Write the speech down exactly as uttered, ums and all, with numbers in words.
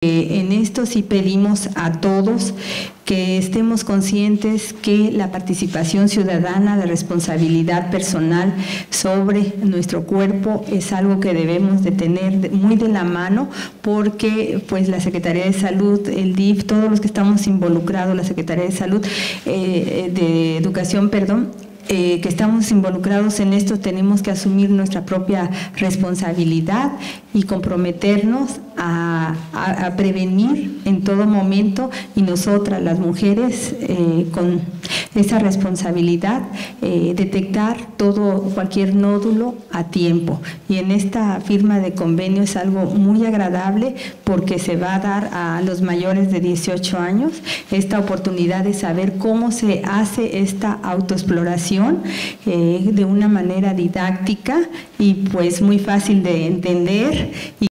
En esto sí pedimos a todos que estemos conscientes que la participación ciudadana, la responsabilidad personal sobre nuestro cuerpo es algo que debemos de tener muy de la mano, porque pues la Secretaría de Salud, el D I F, todos los que estamos involucrados, la Secretaría de Salud, eh, de Educación, perdón, Eh, que estamos involucrados en esto, tenemos que asumir nuestra propia responsabilidad y comprometernos a, a, a prevenir en todo momento, y nosotras las mujeres eh, con esa responsabilidad eh, detectar todo, cualquier nódulo a tiempo. Y en esta firma de convenio es algo muy agradable porque se va a dar a los mayores de dieciocho años esta oportunidad de saber cómo se hace esta autoexploración Eh, de una manera didáctica y pues muy fácil de entender. Y